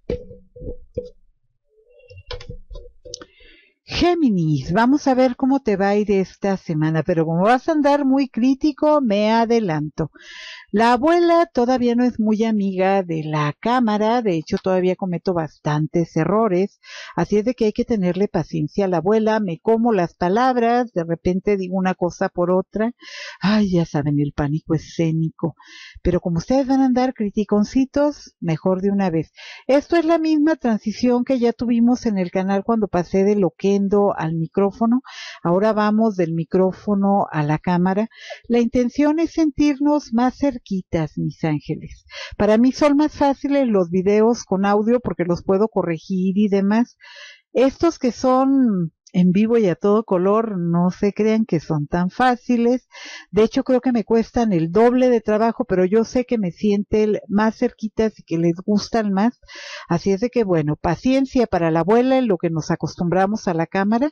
Géminis, vamos a ver cómo te va a ir esta semana, pero como vas a andar muy crítico, me adelanto. La abuela todavía no es muy amiga de la cámara, de hecho todavía cometo bastantes errores, así es de que hay que tenerle paciencia a la abuela, me como las palabras, de repente digo una cosa por otra, ay, ya saben, el pánico escénico, pero como ustedes van a andar criticoncitos, mejor de una vez. Esto es la misma transición que ya tuvimos en el canal cuando pasé de loquendo al micrófono, ahora vamos del micrófono a la cámara. La intención es sentirnos más cerquitas, mis ángeles. Para mí son más fáciles los videos con audio porque los puedo corregir y demás. Estos que son en vivo y a todo color, no se crean que son tan fáciles. De hecho, creo que me cuestan el doble de trabajo, pero yo sé que me sienten más cerquitas y que les gustan más. Así es de que, bueno, paciencia para la abuela en lo que nos acostumbramos a la cámara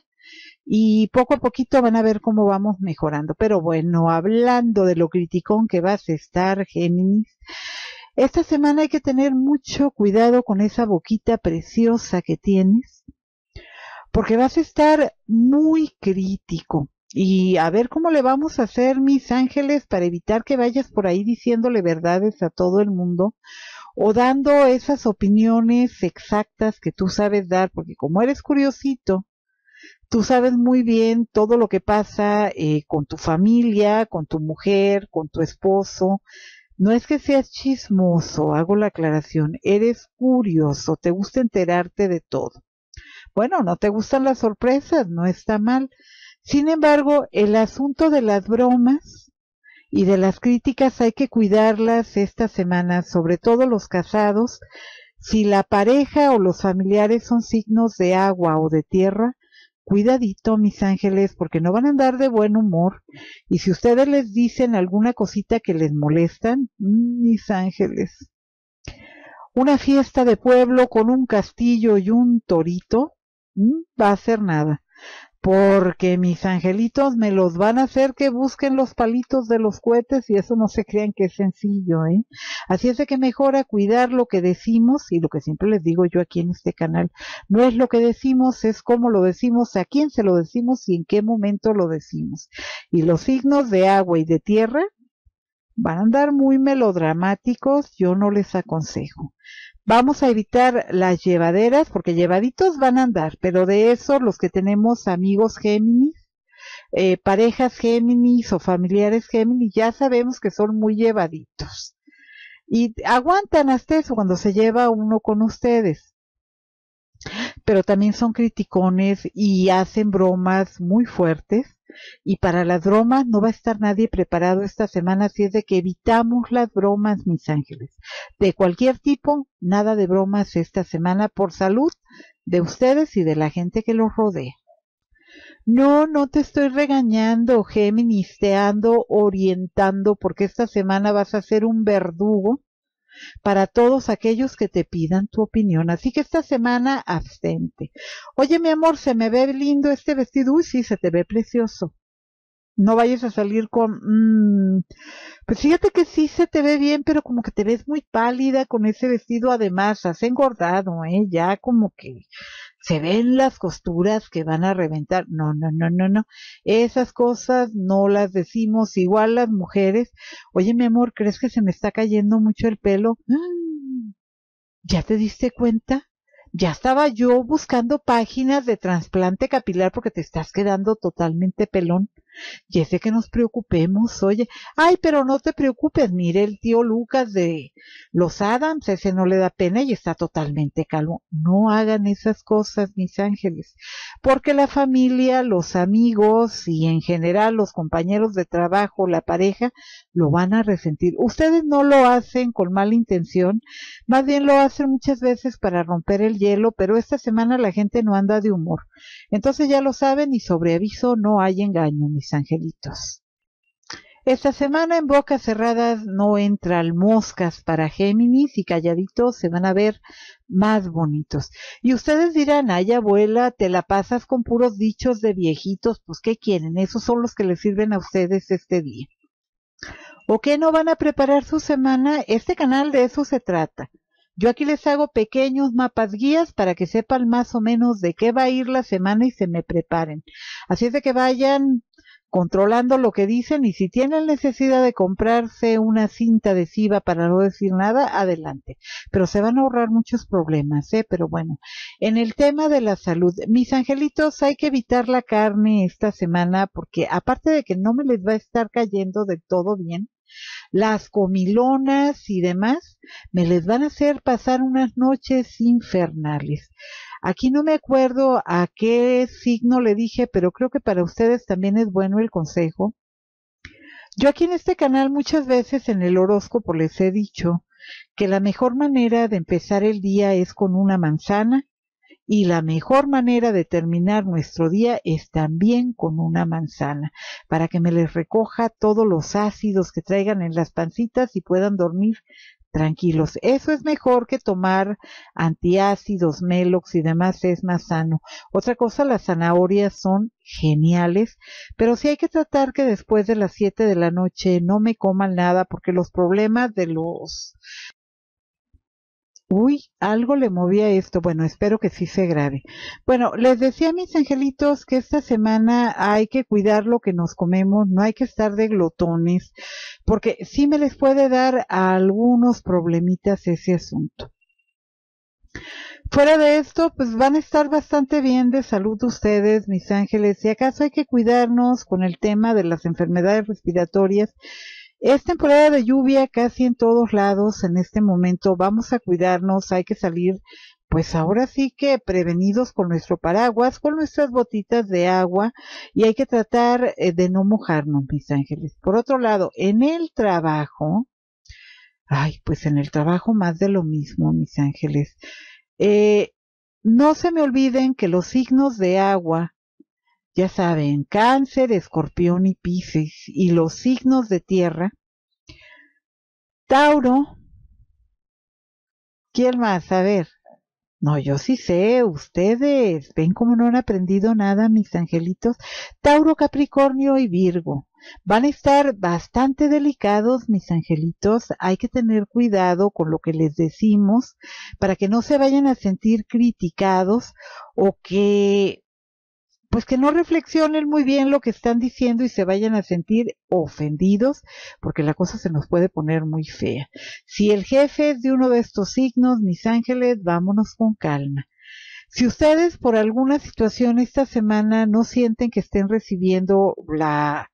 y poco a poquito van a ver cómo vamos mejorando. Pero bueno, hablando de lo criticón que vas a estar, Géminis, esta semana hay que tener mucho cuidado con esa boquita preciosa que tienes, porque vas a estar muy crítico. Y a ver cómo le vamos a hacer, mis ángeles, para evitar que vayas por ahí diciéndole verdades a todo el mundo o dando esas opiniones exactas que tú sabes dar, porque como eres curiosito, tú sabes muy bien todo lo que pasa con tu familia, con tu mujer, con tu esposo. No es que seas chismoso, hago la aclaración, eres curioso, te gusta enterarte de todo. Bueno, no te gustan las sorpresas, no está mal. Sin embargo, el asunto de las bromas y de las críticas hay que cuidarlas esta semana, sobre todo los casados. Si la pareja o los familiares son signos de agua o de tierra, cuidadito, mis ángeles, porque no van a andar de buen humor. Y si ustedes les dicen alguna cosita que les molestan, mis ángeles, una fiesta de pueblo con un castillo y un torito, va a ser nada. Porque mis angelitos me los van a hacer que busquen los palitos de los cohetes y eso no se crean que es sencillo, ¿eh? Así es de que mejora cuidar lo que decimos y lo que siempre les digo yo aquí en este canal. No es lo que decimos, es cómo lo decimos, a quién se lo decimos y en qué momento lo decimos. Y los signos de agua y de tierra van a andar muy melodramáticos, yo no les aconsejo. Vamos a evitar las llevaderas porque llevaditos van a andar, pero de eso los que tenemos amigos Géminis, parejas Géminis o familiares Géminis, ya sabemos que son muy llevaditos. Y aguantan hasta eso cuando se lleva uno con ustedes, pero también son criticones y hacen bromas muy fuertes. Y para las bromas no va a estar nadie preparado esta semana, así es de que evitamos las bromas, mis ángeles. De cualquier tipo, nada de bromas esta semana por salud de ustedes y de la gente que los rodea. No, no te estoy regañando, Géminis, te ando orientando porque esta semana vas a ser un verdugo para todos aquellos que te pidan tu opinión. Así que esta semana abstente. Oye, mi amor, se me ve lindo este vestido. Uy, sí, se te ve precioso. No vayas a salir con... pues fíjate que sí se te ve bien, pero como que te ves muy pálida con ese vestido. Además, has engordado, ¿eh? Ya como que se ven las costuras que van a reventar. No, no, no, no, no. Esas cosas no las decimos igual las mujeres. Oye, mi amor, ¿crees que se me está cayendo mucho el pelo? ¿Ya te diste cuenta? Ya estaba yo buscando páginas de trasplante capilar porque te estás quedando totalmente pelón. Y ese que nos preocupemos, oye, ay, pero no te preocupes, mire el tío Lucas de los Adams, ese no le da pena y está totalmente calvo. No hagan esas cosas, mis ángeles, porque la familia, los amigos y en general los compañeros de trabajo, la pareja, lo van a resentir. Ustedes no lo hacen con mala intención, más bien lo hacen muchas veces para romper el hielo, pero esta semana la gente no anda de humor. Entonces ya lo saben y sobre aviso no hay engaño, mis angelitos. Esta semana en bocas cerradas no entran moscas para Géminis y calladitos se van a ver más bonitos. Y ustedes dirán, ay abuela, te la pasas con puros dichos de viejitos, pues ¿qué quieren? Esos son los que les sirven a ustedes este día. ¿O qué no van a preparar su semana? Este canal de eso se trata. Yo aquí les hago pequeños mapas guías para que sepan más o menos de qué va a ir la semana y se me preparen. Así es de que vayan controlando lo que dicen y si tienen necesidad de comprarse una cinta adhesiva para no decir nada, adelante. Pero se van a ahorrar muchos problemas, ¿eh? Pero bueno, en el tema de la salud, mis angelitos, hay que evitar la carne esta semana porque aparte de que no me les va a estar cayendo del todo bien, las comilonas y demás me les van a hacer pasar unas noches infernales. Aquí no me acuerdo a qué signo le dije, pero creo que para ustedes también es bueno el consejo. Yo aquí en este canal muchas veces en el horóscopo les he dicho que la mejor manera de empezar el día es con una manzana y la mejor manera de terminar nuestro día es también con una manzana, para que me les recoja todos los ácidos que traigan en las pancitas y puedan dormir tranquilos. Eso es mejor que tomar antiácidos, Melox y demás, es más sano. Otra cosa, las zanahorias son geniales, pero sí hay que tratar que después de las 7 de la noche no me coman nada porque los problemas de los... Uy, algo le movía esto. Bueno, espero que sí se grabe. Bueno, les decía a mis angelitos que esta semana hay que cuidar lo que nos comemos, no hay que estar de glotones, porque sí me les puede dar a algunos problemitas ese asunto. Fuera de esto, pues van a estar bastante bien de salud ustedes, mis ángeles. Si acaso hay que cuidarnos con el tema de las enfermedades respiratorias, es temporada de lluvia casi en todos lados en este momento. Vamos a cuidarnos, hay que salir, pues ahora sí que prevenidos con nuestro paraguas, con nuestras botitas de agua y hay que tratar de no mojarnos, mis ángeles. Por otro lado, en el trabajo, ay, pues en el trabajo más de lo mismo, mis ángeles. Eh, no se me olviden que los signos de agua, ya saben, Cáncer, Escorpión y Piscis, y los signos de tierra, Tauro, ¿quién más? A ver. No, yo sí sé, ustedes, ven cómo no han aprendido nada, mis angelitos. Tauro, Capricornio y Virgo. Van a estar bastante delicados, mis angelitos. Hay que tener cuidado con lo que les decimos para que no se vayan a sentir criticados o que pues que no reflexionen muy bien lo que están diciendo y se vayan a sentir ofendidos, porque la cosa se nos puede poner muy fea. Si el jefe es de uno de estos signos, mis ángeles, vámonos con calma. Si ustedes por alguna situación esta semana no sienten que estén recibiendo la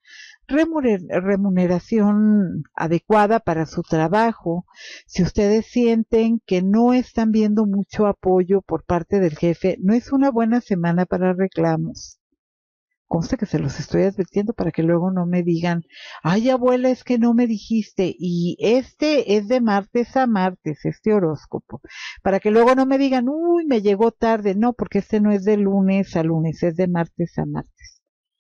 remuneración adecuada para su trabajo, si ustedes sienten que no están viendo mucho apoyo por parte del jefe, no es una buena semana para reclamos. Conste que se los estoy advirtiendo para que luego no me digan, ay abuela, es que no me dijiste, y este es de martes a martes, este horóscopo, para que luego no me digan, uy, me llegó tarde, no, porque este no es de lunes a lunes, es de martes a martes.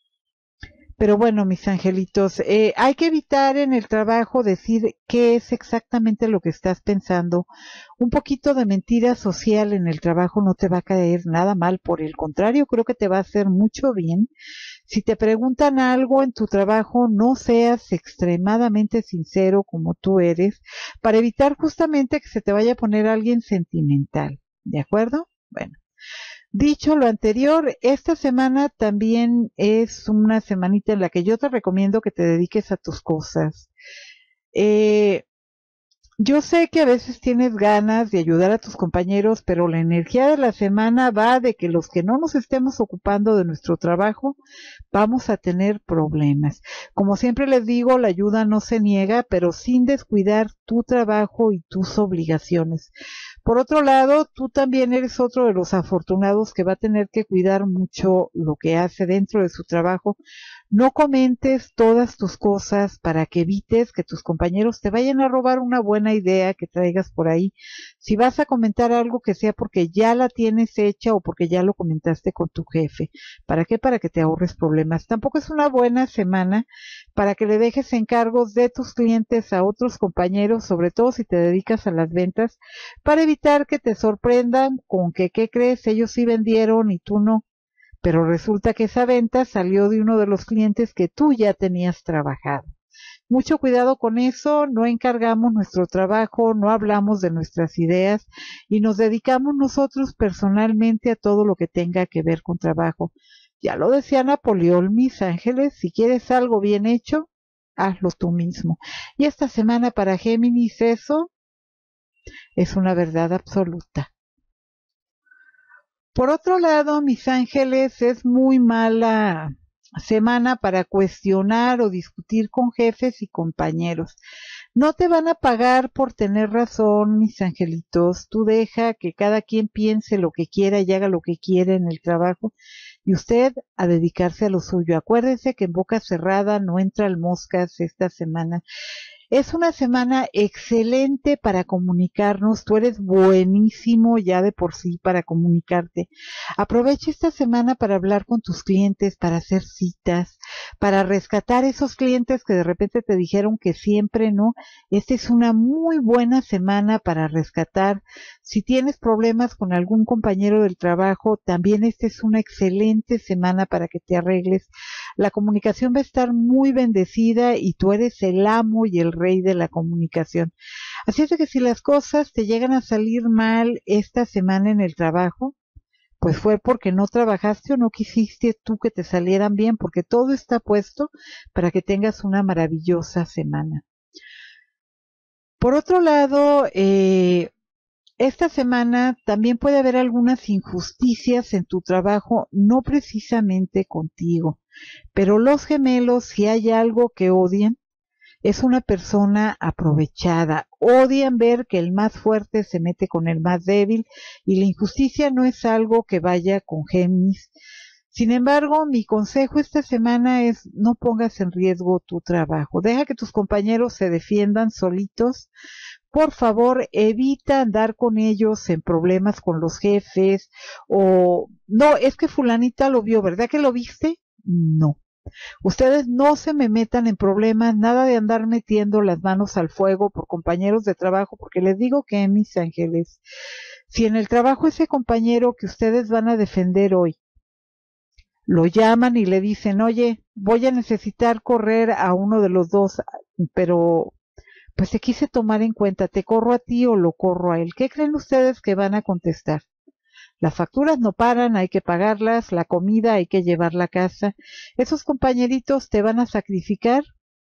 Pero bueno, mis angelitos, hay que evitar en el trabajo decir qué es exactamente lo que estás pensando. Un poquito de mentira social en el trabajo no te va a caer nada mal, por el contrario, creo que te va a hacer mucho bien. Si te preguntan algo en tu trabajo, no seas extremadamente sincero como tú eres, para evitar justamente que se te vaya a poner alguien sentimental. ¿De acuerdo? Bueno. Dicho lo anterior, esta semana también es una semanita en la que yo te recomiendo que te dediques a tus cosas. Eh, yo sé que a veces tienes ganas de ayudar a tus compañeros, pero la energía de la semana va de que los que no nos estemos ocupando de nuestro trabajo, vamos a tener problemas. Como siempre les digo, la ayuda no se niega, pero sin descuidar tu trabajo y tus obligaciones. Por otro lado, tú también eres otro de los afortunados que va a tener que cuidar mucho lo que hace dentro de su trabajo. No comentes todas tus cosas para que evites que tus compañeros te vayan a robar una buena idea que traigas por ahí. Si vas a comentar algo que sea porque ya la tienes hecha o porque ya lo comentaste con tu jefe. ¿Para qué? Para que te ahorres problemas. Tampoco es una buena semana para que le dejes encargos de tus clientes a otros compañeros, sobre todo si te dedicas a las ventas, para evitar que te sorprendan con que, ¿qué crees? Ellos sí vendieron y tú no. Pero resulta que esa venta salió de uno de los clientes que tú ya tenías trabajado. Mucho cuidado con eso, no encargamos nuestro trabajo, no hablamos de nuestras ideas y nos dedicamos nosotros personalmente a todo lo que tenga que ver con trabajo. Ya lo decía Napoleón, mis ángeles, si quieres algo bien hecho, hazlo tú mismo. Y esta semana para Géminis eso es una verdad absoluta. Por otro lado, mis ángeles, es muy mala semana para cuestionar o discutir con jefes y compañeros. No te van a pagar por tener razón, mis angelitos. Tú deja que cada quien piense lo que quiera y haga lo que quiera en el trabajo y usted a dedicarse a lo suyo. Acuérdese que en boca cerrada no entran moscas esta semana. Es una semana excelente para comunicarnos. Tú eres buenísimo ya de por sí para comunicarte. Aprovecha esta semana para hablar con tus clientes, para hacer citas, para rescatar esos clientes que de repente te dijeron que siempre no. Esta es una muy buena semana para rescatar. Si tienes problemas con algún compañero del trabajo, también esta es una excelente semana para que te arregles. La comunicación va a estar muy bendecida y tú eres el amo y el rey de la comunicación. Así es de que si las cosas te llegan a salir mal esta semana en el trabajo, pues fue porque no trabajaste o no quisiste tú que te salieran bien, porque todo está puesto para que tengas una maravillosa semana. Por otro lado, esta semana también puede haber algunas injusticias en tu trabajo, no precisamente contigo, pero los gemelos, si hay algo que odian, es una persona aprovechada. Odian ver que el más fuerte se mete con el más débil y la injusticia no es algo que vaya con Géminis. Sin embargo, mi consejo esta semana es no pongas en riesgo tu trabajo. Deja que tus compañeros se defiendan solitos. Por favor, evita andar con ellos en problemas con los jefes o no, es que fulanita lo vio, ¿verdad que lo viste? No. Ustedes no se me metan en problemas, nada de andar metiendo las manos al fuego por compañeros de trabajo, porque les digo que, mis ángeles, si en el trabajo ese compañero que ustedes van a defender hoy, lo llaman y le dicen, oye, voy a necesitar correr a uno de los dos, pero pues te quise tomar en cuenta, ¿te corro a ti o lo corro a él? ¿Qué creen ustedes que van a contestar? Las facturas no paran, hay que pagarlas, la comida hay que llevarla a casa. Esos compañeritos te van a sacrificar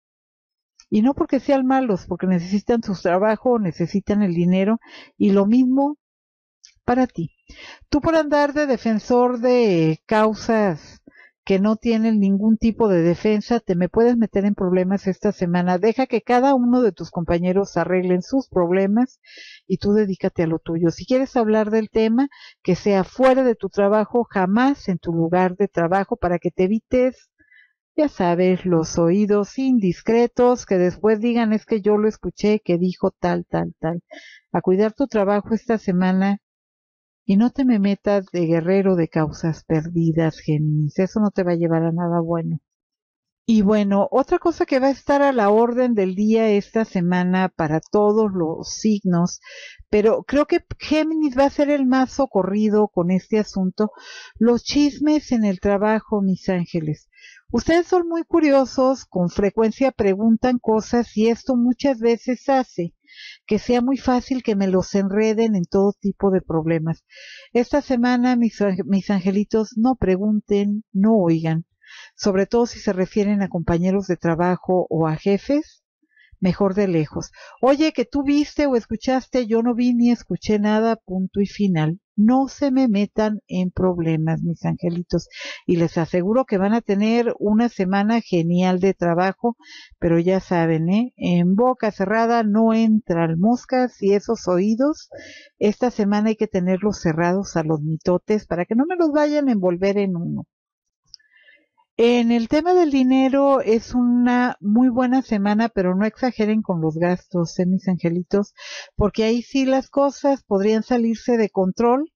y no porque sean malos, porque necesitan su trabajo, necesitan el dinero y lo mismo para ti. Tú por andar de defensor de causas que no tienen ningún tipo de defensa, te me puedes meter en problemas esta semana. Deja que cada uno de tus compañeros arreglen sus problemas y tú dedícate a lo tuyo. Si quieres hablar del tema, que sea fuera de tu trabajo, jamás en tu lugar de trabajo, para que te evites, ya sabes, los oídos indiscretos que después digan es que yo lo escuché, que dijo tal, tal, tal. A cuidar tu trabajo esta semana. Y no te me metas de guerrero de causas perdidas, Géminis. Eso no te va a llevar a nada bueno. Y bueno, otra cosa que va a estar a la orden del día esta semana para todos los signos, pero creo que Géminis va a ser el más socorrido con este asunto, los chismes en el trabajo, mis ángeles. Ustedes son muy curiosos, con frecuencia preguntan cosas y esto muchas veces hace que sea muy fácil que me los enreden en todo tipo de problemas. Esta semana, mis angelitos, no pregunten, no oigan, sobre todo si se refieren a compañeros de trabajo o a jefes, mejor de lejos. Oye, que tú viste o escuchaste, yo no vi ni escuché nada, punto y final. No se me metan en problemas, mis angelitos, y les aseguro que van a tener una semana genial de trabajo, pero ya saben, en boca cerrada no entran moscas y esos oídos, esta semana hay que tenerlos cerrados a los mitotes para que no me los vayan a envolver en uno. En el tema del dinero es una muy buena semana, pero no exageren con los gastos, mis angelitos, porque ahí sí las cosas podrían salirse de control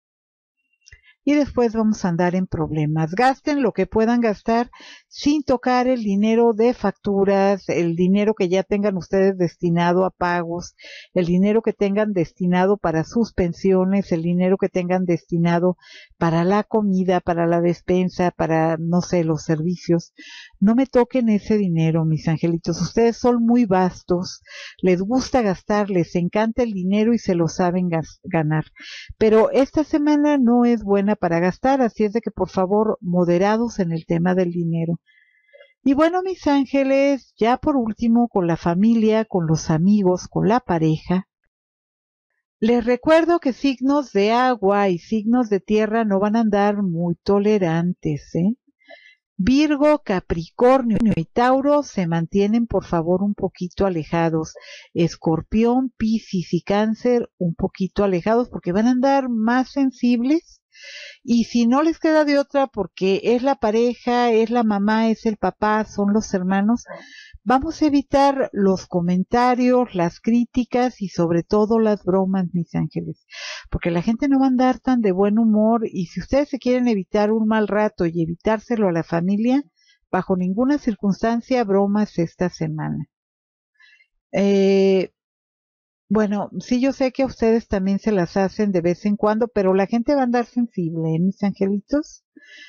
y después vamos a andar en problemas. Gasten lo que puedan gastar sin tocar el dinero de facturas, el dinero que ya tengan ustedes destinado a pagos, el dinero que tengan destinado para sus pensiones, el dinero que tengan destinado para la comida, para la despensa, para, no sé, los servicios. No me toquen ese dinero, mis angelitos. Ustedes son muy vastos, les gusta gastar, les encanta el dinero y se lo saben ganar. Pero esta semana no es buena para gastar, así es de que por favor, moderados en el tema del dinero. Y bueno, mis ángeles, ya por último, con la familia, con los amigos, con la pareja, les recuerdo que signos de agua y signos de tierra no van a andar muy tolerantes, ¿eh? Virgo, Capricornio y Tauro se mantienen por favor un poquito alejados. Escorpión, Piscis y Cáncer un poquito alejados porque van a andar más sensibles. Y si no les queda de otra porque es la pareja, es la mamá, es el papá, son los hermanos, vamos a evitar los comentarios, las críticas y sobre todo las bromas, mis ángeles, porque la gente no va a andar tan de buen humor y si ustedes se quieren evitar un mal rato y evitárselo a la familia, bajo ninguna circunstancia bromas esta semana. Bueno, sí, yo sé que a ustedes también se las hacen de vez en cuando, pero la gente va a andar sensible, ¿eh, mis angelitos?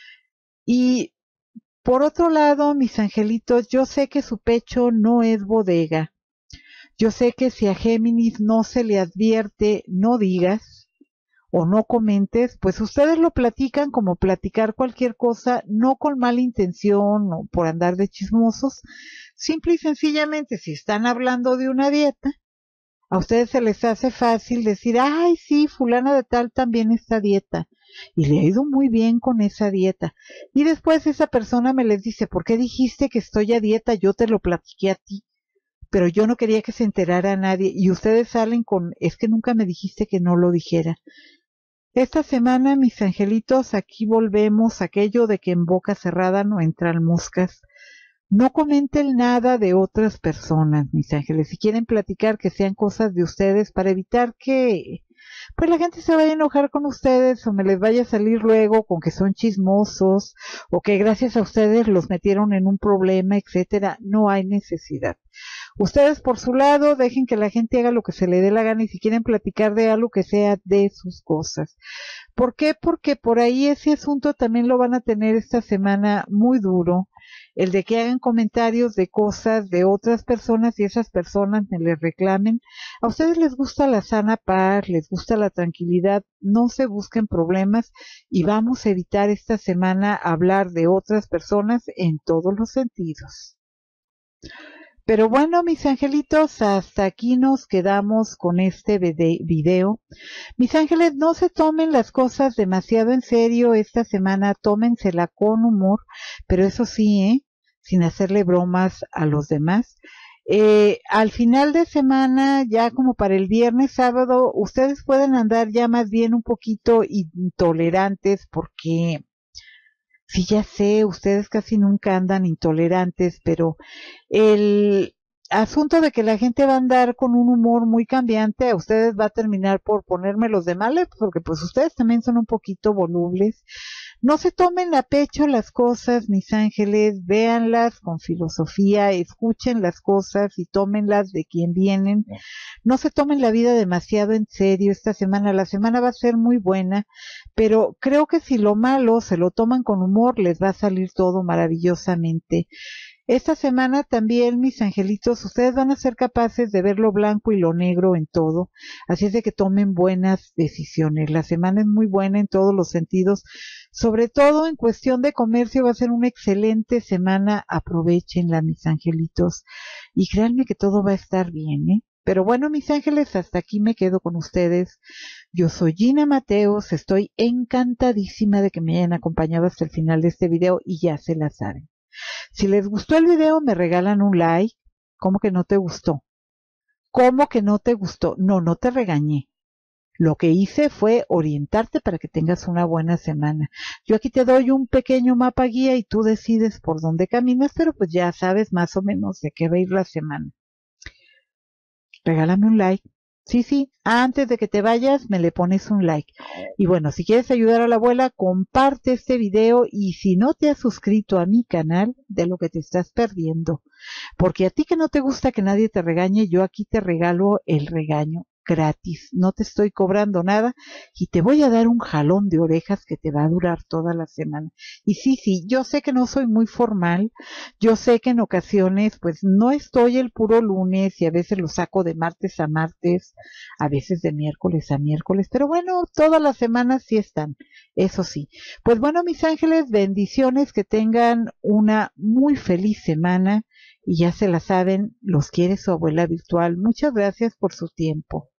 Y por otro lado, mis angelitos, yo sé que su pecho no es bodega. Yo sé que si a Géminis no se le advierte, no digas o no comentes, pues ustedes lo platican como platicar cualquier cosa, no con mala intención o por andar de chismosos. Simple y sencillamente, si están hablando de una dieta, a ustedes se les hace fácil decir, ay, sí, fulana de tal también está a dieta. Y le ha ido muy bien con esa dieta. Y después esa persona me les dice, ¿por qué dijiste que estoy a dieta? Yo te lo platiqué a ti, pero yo no quería que se enterara a nadie. Y ustedes salen con, es que nunca me dijiste que no lo dijera. Esta semana, mis angelitos, aquí volvemos a aquello de que en boca cerrada no entran moscas. No comenten nada de otras personas, mis ángeles. Si quieren platicar, que sean cosas de ustedes para evitar que pues la gente se vaya a enojar con ustedes o me les vaya a salir luego con que son chismosos o que gracias a ustedes los metieron en un problema, etcétera. No hay necesidad. Ustedes por su lado dejen que la gente haga lo que se le dé la gana y si quieren platicar de algo que sea de sus cosas. ¿Por qué? Porque por ahí ese asunto también lo van a tener esta semana muy duro, el de que hagan comentarios de cosas de otras personas y esas personas me les reclamen. A ustedes les gusta la sana paz, les gusta la tranquilidad, no se busquen problemas y vamos a evitar esta semana hablar de otras personas en todos los sentidos. Pero bueno, mis angelitos, hasta aquí nos quedamos con este video. Mis ángeles, no se tomen las cosas demasiado en serio esta semana, tómensela con humor, pero eso sí, sin hacerle bromas a los demás. Al final de semana, ya como para el viernes, sábado, ustedes pueden andar ya más bien un poquito intolerantes porque sí, ya sé, ustedes casi nunca andan intolerantes, pero el asunto de que la gente va a andar con un humor muy cambiante, a ustedes va a terminar por ponérmelos de malas, porque pues ustedes también son un poquito volubles. No se tomen a pecho las cosas, mis ángeles, véanlas con filosofía, escuchen las cosas y tómenlas de quien vienen. No se tomen la vida demasiado en serio esta semana. La semana va a ser muy buena, pero creo que si lo malo se lo toman con humor, les va a salir todo maravillosamente. Esta semana también, mis angelitos, ustedes van a ser capaces de ver lo blanco y lo negro en todo, así es de que tomen buenas decisiones. La semana es muy buena en todos los sentidos, sobre todo en cuestión de comercio va a ser una excelente semana, aprovechenla, mis angelitos, y créanme que todo va a estar bien, ¿eh? Pero bueno, mis ángeles, hasta aquí me quedo con ustedes. Yo soy Gina Mateos, estoy encantadísima de que me hayan acompañado hasta el final de este video y ya se la saben. Si les gustó el video, me regalan un like. ¿Cómo que no te gustó? ¿Cómo que no te gustó? No, no te regañé. Lo que hice fue orientarte para que tengas una buena semana. Yo aquí te doy un pequeño mapa guía y tú decides por dónde caminas, pero pues ya sabes más o menos de qué va a ir la semana. Regálame un like. Sí, antes de que te vayas me le pones un like. Y bueno, si quieres ayudar a la abuela, comparte este video y si no te has suscrito a mi canal, de lo que te estás perdiendo. Porque a ti que no te gusta que nadie te regañe, yo aquí te regalo el regaño. gratis, no te estoy cobrando nada y te voy a dar un jalón de orejas que te va a durar toda la semana. Y sí, sí, yo sé que no soy muy formal, yo sé que en ocasiones pues no estoy el puro lunes y a veces lo saco de martes a martes, a veces de miércoles a miércoles, pero bueno, todas las semanas sí están, eso sí. Pues bueno, mis ángeles, bendiciones, que tengan una muy feliz semana y ya se la saben, los quiere su abuela virtual. Muchas gracias por su tiempo.